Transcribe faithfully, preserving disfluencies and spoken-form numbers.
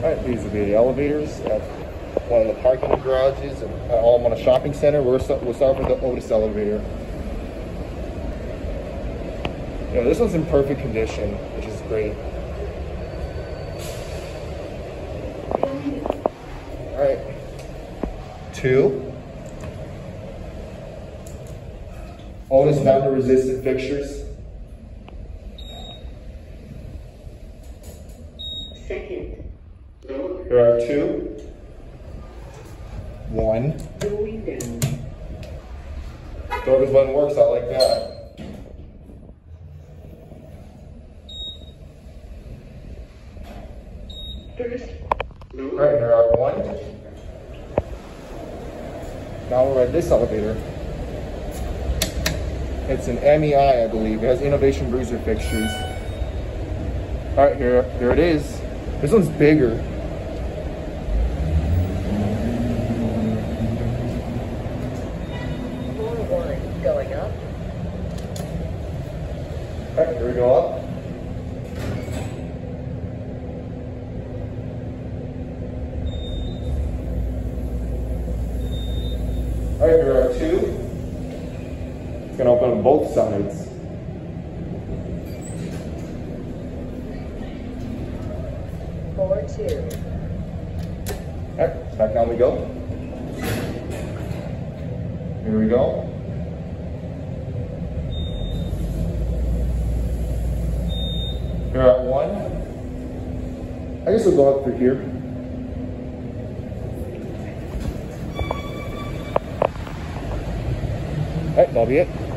Alright, these will be the elevators at one of the parking garages and at all on a shopping center. We're we'll start with the Otis elevator. Yeah, this one's in perfect condition, which is great. Alright. Two. Otis vapor resistant fixtures. Second. Here are two. One. Going down. Door button works out like that. First. Alright, here are one. Now we're at this elevator. It's an M E I, I believe. It has Innovation Bruiser fixtures. Alright, here, here it is. This one's bigger. Floor one going up. Alright, here we go up. Alright, here are two. It's going to open on both sides. Floor two. Alright, back down we go. Here we go. Here at one. I guess we'll go up through here. Alright, that'll be it.